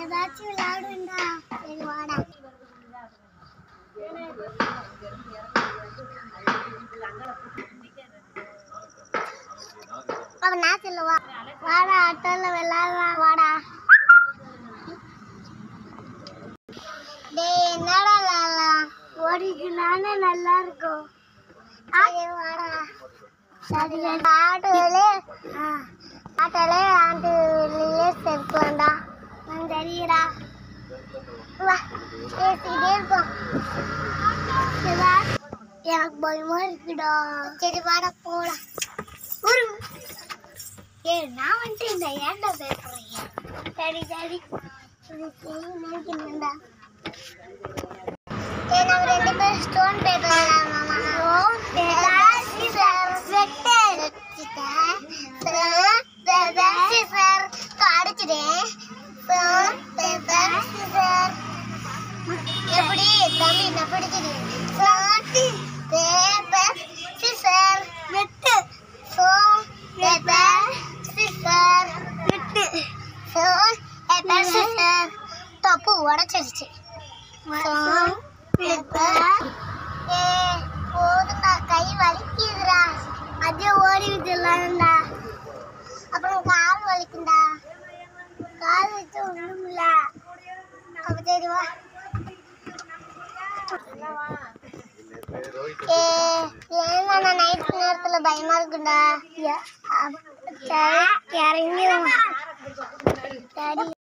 ஏதாச்சும் விளையாடுண்டா. சரி வாடா. அப்ப நான் சொல்லுவா வாடா ஆட்டோல விளையாடலாம் வாடா. டேய் என்னடா லாலா ஓடிக்கலானே நல்லா இருக்கும். சரி வாடா. சரி ஆட்டோலே ஆட்டோலே சேர்க்கலாம்டா. சரிடா வா பேசிக்கிட்டே இருப்போம். எனக்கு பயமா இருக்குடா. சரி வாடா போலாம். நான் வந்து இந்த ஏன்டா பேசுறேன். சரி சரி நினைக்கிறேன்டா. நம்ம 2 பேரும் ஸ்டோன் பேப்பர் எப்படி தம்பி நான் பிடிச்சது பேப்பர் சிசர் வெட்டு பேப்பர் சிசர் வெட்டு பேப்பர் சிசர் தப்பு உடச்சிருச்சு. போதுண்டா கை வலிக்குதுடா. அதே ஓடி விட்டுலாம்டா. அப்புறம் கால் வலிக்குண்டா. கால் வச்சு ஒண்ணுமில்ல. அப்ப சரி வா. ஏன்னா நான் நைட் நேரத்துல பயமா இருக்குண்டா. சரி இறங்கி சரி